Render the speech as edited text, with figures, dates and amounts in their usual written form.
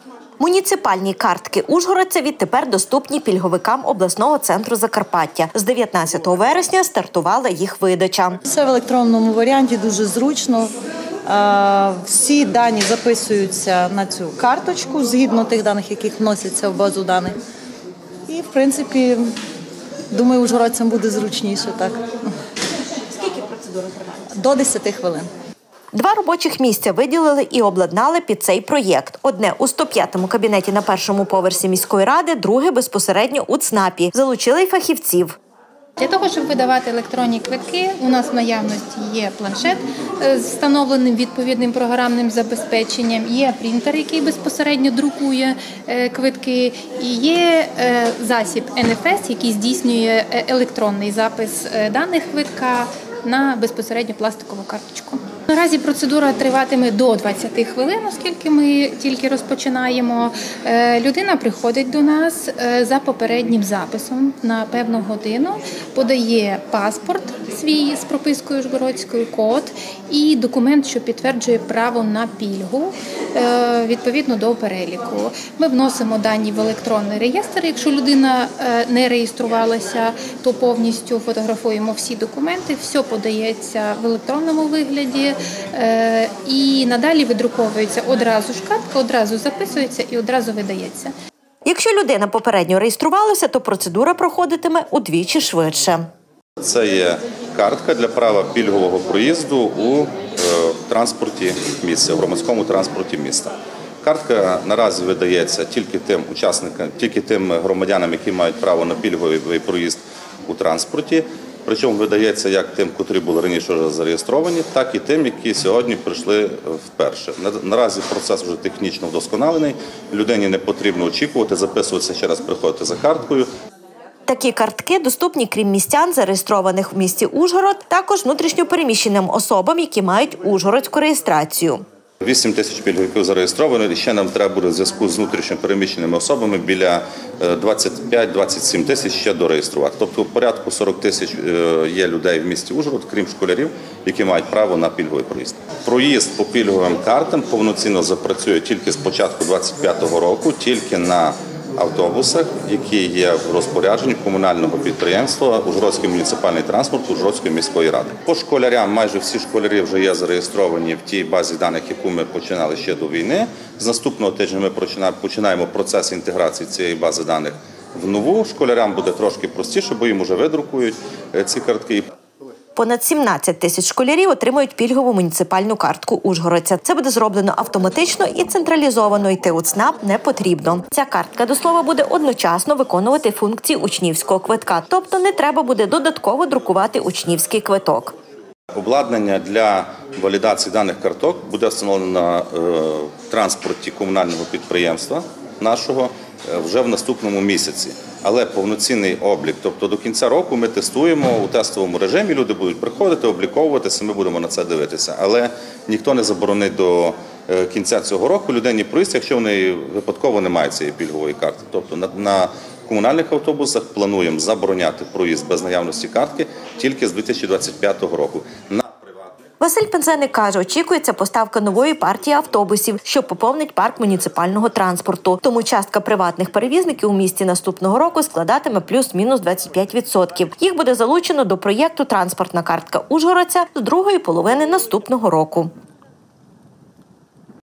Муніципальні картки ужгородця відтепер доступні пільговикам обласного центру Закарпаття. З 19 вересня стартувала їх видача. Все в електронному варіанті, дуже зручно. Всі дані записуються на цю карточку, згідно тих даних, яких вносяться в базу даних. І, в принципі, думаю, ужгородцям буде зручніше. Так. Скільки процедура триває? До 10 хвилин. 2 робочих місця виділили і обладнали під цей проєкт. Одне у 105-му кабінеті на першому поверсі міської ради, друге безпосередньо у ЦНАПі. Залучили й фахівців. Для того, щоб видавати електронні квитки, у нас в наявності є планшет з встановленим відповідним програмним забезпеченням, є принтер, який безпосередньо друкує квитки, і є засіб НФС, який здійснює електронний запис даних квитка на безпосередньо пластикову карточку. Наразі процедура триватиме до 20 хвилин, оскільки ми тільки розпочинаємо. Людина приходить до нас за попереднім записом на певну годину, подає паспорт свій з пропискою ужгородською, код і документ, що підтверджує право на пільгу відповідно до переліку. Ми вносимо дані в електронний реєстр. Якщо людина не реєструвалася, то повністю фотографуємо всі документи, все подається в електронному вигляді. І надалі видруковується одразу ж картка, одразу записується і одразу видається. Якщо людина попередньо реєструвалася, то процедура проходитиме удвічі швидше. Це є картка для права пільгового проїзду у транспорті міста, в громадському транспорті міста. Картка наразі видається тільки тим учасникам, тільки тим громадянам, які мають право на пільговий проїзд у транспорті. Причому видається як тим, котрі були раніше вже зареєстровані, так і тим, які сьогодні прийшли вперше. Наразі процес вже технічно вдосконалений, людині не потрібно очікувати, записуватися ще раз, приходити за карткою. Такі картки доступні, крім містян, зареєстрованих в місті Ужгород, також внутрішньопереміщеним особам, які мають ужгородську реєстрацію. 8 тисяч пільговиків зареєстровано, і ще нам треба буде в зв'язку з внутрішньо переміщеними особами біля 25-27 тисяч ще дореєструвати. Тобто в порядку 40 тисяч є людей в місті Ужгород, крім школярів, які мають право на пільговий проїзд. Проїзд по пільговим картам повноцінно запрацює тільки з початку 2025 року, тільки на автобусах, які є в розпорядженні комунального підприємства «Ужгородський муніципальний транспорт» Ужгородської міської ради. По школярям майже всі школярі вже є зареєстровані в тій базі даних, яку ми починали ще до війни. З наступного тижня ми починаємо процес інтеграції цієї бази даних в нову. Школярям буде трошки простіше, бо їм вже видрукують ці картки. Понад 17 тисяч школярів отримують пільгову муніципальну картку ужгородця. Це буде зроблено автоматично і централізовано, йти у ЦНАП не потрібно. Ця картка, до слова, буде одночасно виконувати функції учнівського квитка. Тобто не треба буде додатково друкувати учнівський квиток. Обладнання для валідації даних карток буде встановлено на транспорті комунального підприємства нашого вже в наступному місяці. Але повноцінний облік, тобто до кінця року ми тестуємо у тестовому режимі, люди будуть приходити, обліковуватися, ми будемо на це дивитися. Але ніхто не заборонить до кінця цього року людині проїзд, якщо вони випадково не мають цієї пільгової карти. Тобто на комунальних автобусах плануємо забороняти проїзд без наявності картки тільки з 2025 року. Василь Пензеник каже, очікується поставка нової партії автобусів, що поповнить парк муніципального транспорту. Тому частка приватних перевізників у місті наступного року складатиме плюс-мінус 25%. Їх буде залучено до проєкту «Транспортна картка ужгородця» з другої половини наступного року.